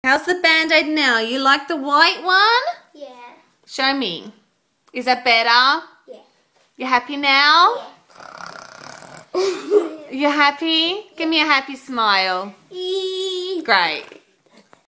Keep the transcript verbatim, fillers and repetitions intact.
How's the Band-Aid now? You like the white one? Yeah. Show me. Is that better? Yeah. You happy now? Yeah. You happy? Give me a happy smile. Great.